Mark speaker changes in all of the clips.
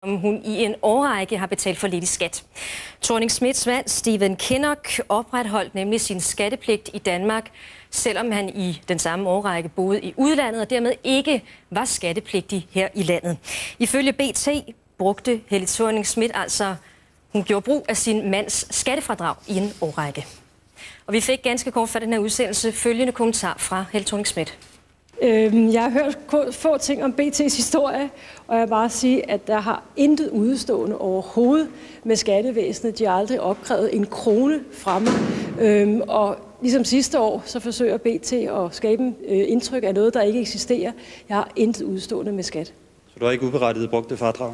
Speaker 1: om hun i en årrække har betalt for lidt i skat. Thorning-Schmidts mand, Stephen Kinnock, opretholdt nemlig sin skattepligt i Danmark, selvom han i den samme årrække boede i udlandet og dermed ikke var skattepligtig her i landet. Ifølge BT brugte Helle Thorning-Schmidt hun gjorde brug af sin mands skattefradrag i en årrække. Og vi fik ganske kort for den her udsendelse følgende kommentar fra Helle Thorning-Schmidt.
Speaker 2: Jeg har hørt få ting om BT's historie, og jeg vil bare sige, at der har intet udestående overhovedet med skattevæsenet. De har aldrig opkrævet en krone fra mig. Og ligesom sidste år, så forsøger BT at skabe indtryk af noget, der ikke eksisterer. Jeg har intet udestående med skat.
Speaker 3: Så du har ikke uberettiget brugt det fradrag?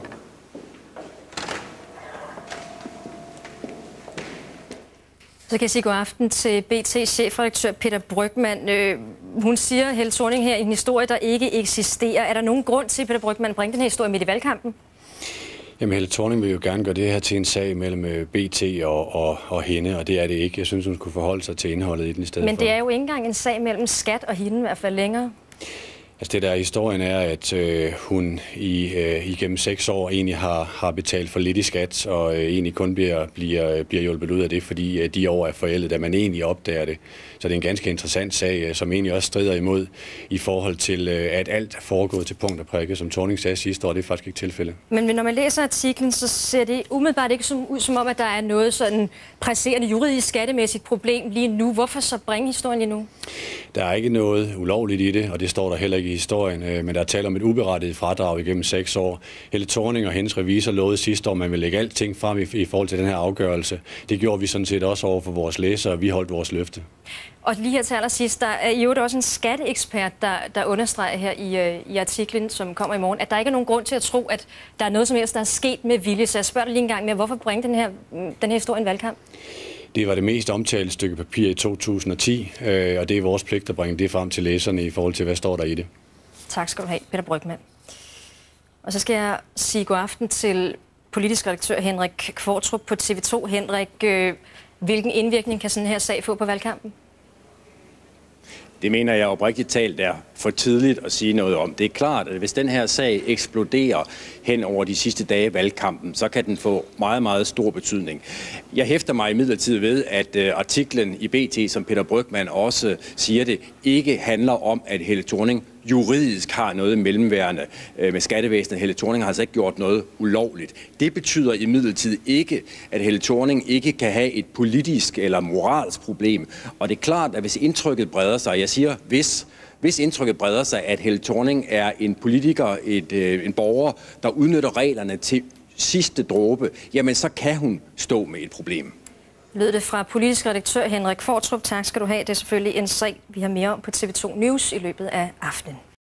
Speaker 1: Så kan jeg sige god aften til BT's chefredaktør Peter Brygmann. Hun siger, Helle Thorning her, en historie, der ikke eksisterer. Er der nogen grund til, Peter Brygmann, at bringe den her historie midt i valgkampen?
Speaker 4: Jamen, Helle Thorning vil jo gerne gøre det her til en sag mellem BT og hende, og det er det ikke. Jeg synes, hun skulle forholde sig til indholdet i den i stedet.
Speaker 1: Men det er jo ikke engang en sag mellem skat og hende, i hvert fald længere.
Speaker 4: Altså det der historien er, at hun igennem 6 år egentlig har betalt for lidt i skat, og egentlig kun bliver hjulpet ud af det, fordi de år er forældet, da man egentlig opdager det. Så det er en ganske interessant sag, som egentlig også strider imod i forhold til, at alt er foregået til punkt og prikke, som Thorning sagde sidste år. Det er faktisk ikke tilfældet. Men
Speaker 1: når man læser artiklen, så ser det umiddelbart ikke ud som om, at der er noget sådan presserende juridisk skattemæssigt problem lige nu. Hvorfor så bringe historien lige nu?
Speaker 4: Der er ikke noget ulovligt i det, og det står der heller ikke i historien, men der er tale om et uberettiget fradrag igennem 6 år. Helle Thorning og hendes revisor lovede sidste år, at man ville lægge alting frem i forhold til den her afgørelse. Det gjorde vi sådan set også over for vores læsere, og vi holdt vores løfte. Og
Speaker 1: lige her til allersidst, der er jo også en skatteekspert, der understreger her i artiklen, som kommer i morgen, at der ikke er nogen grund til at tro, at der er noget som helst, der er sket med vilje. Så jeg spørger dig lige en gang med, hvorfor bringe den her historie i en valgkamp?
Speaker 4: Det var det mest omtalte stykke papir i 2010, og det er vores pligt at bringe det frem til læserne i forhold til, hvad står der i det.
Speaker 1: Tak skal du have, Peter Brygmann. Og så skal jeg sige god aften til politisk redaktør Henrik Kvartrup på TV2. Henrik, hvilken indvirkning kan sådan her sag få på valgkampen?
Speaker 5: Det mener jeg oprigtigt talt er for tidligt at sige noget om. Det er klart, at hvis den her sag eksploderer hen over de sidste dage af valgkampen, så kan den få meget, meget stor betydning. Jeg hæfter mig imidlertid ved, at artiklen i BT, som Peter Brygmann også siger det, ikke handler om, at Helle Thorning juridisk har noget mellemværende med skattevæsenet. Helle Thorning har altså ikke gjort noget ulovligt. Det betyder imidlertid ikke, at Helle Thorning ikke kan have et politisk eller moralsk problem. Og det er klart, at hvis indtrykket breder sig, jeg siger hvis indtrykket breder sig, at Helle Thorning er en politiker, en borger, der udnytter reglerne til sidste dråbe, jamen så kan hun stå med et problem.
Speaker 1: Lød det fra politisk redaktør Henrik Kvartrup. Tak skal du have. Det er selvfølgelig en sag, vi har mere om på TV2 News i løbet af aftenen.